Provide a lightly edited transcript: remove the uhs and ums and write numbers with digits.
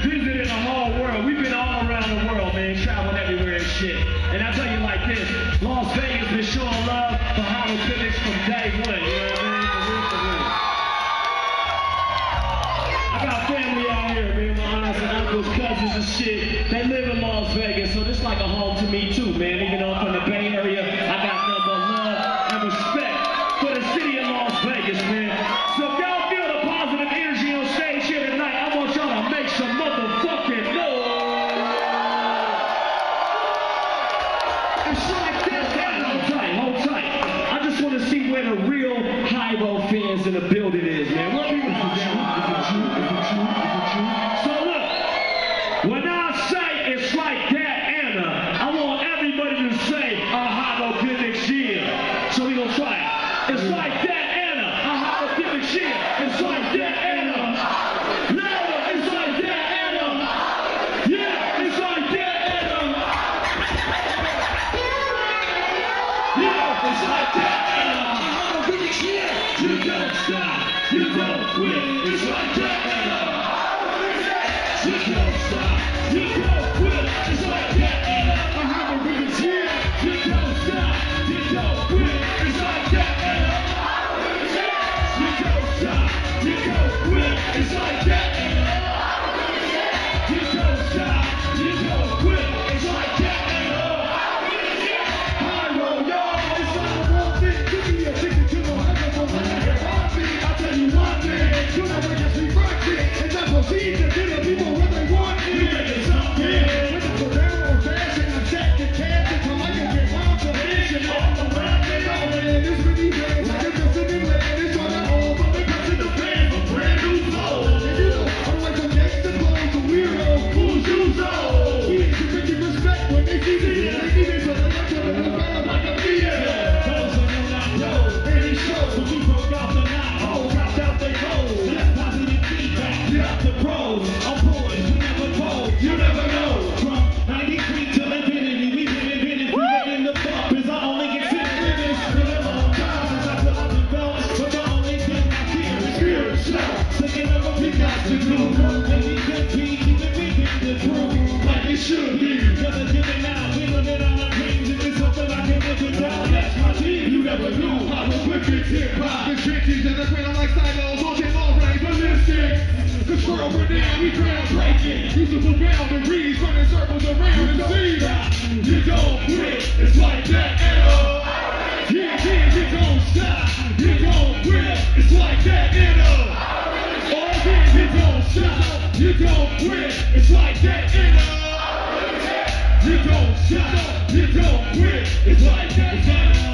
visited the whole world. We've been all around the world, man, traveling everywhere and shit. And I tell you like this, Las Vegas been showing love for hieroglyphics from day one, you know what I mean? For real. I got family out here, man, my aunts and uncles, cousins and shit. They live in Las Vegas, so this is like a home to me too, man. Even though I'm from the Bay Area, I got nothing but love and respect for the city of Las Vegas, man. So if y'all feel the positive energy on stage here tonight, I want y'all to make some motherfucking noise. It's like that. Hold tight. I just want to see where the real Hyro fans in the building is, man. What people So look, when I say it's like that, Anna, I want everybody to say a hieroglyphics year. So we gonna try it. It's like that, Anna. A hieroglyphics year. It's like that, Anna. Louder. It's like that, Anna. Yeah, it's like that, Anna. Yeah, it's like that, Anna. A hieroglyphics year. You don't stop. You don't quit. It's like that, Anna. You don't stop, you don't quit, it's like that, Anna. I have a real tear. You don't stop, you don't quit, it's like that, Anna. You don't stop, you don't quit, it's like that, Anna. You don't stop, you don't quit, it's like that, Anna. Hyro, y'all, it's like a wrong thing. Give me a ticket to the microphone when I hear heartbeat. I tell you one thing, you never get me right, and that's what sees the dinner people. Usable boundaries, running circles around the sea. You don't quit, it's like that, Anna. Yeah, you don't stop, you don't quit, it's like that, Anna. Oh yeah, you don't stop, you don't quit, it's like that, Anna. You don't stop, you don't quit, it's like that, Anna.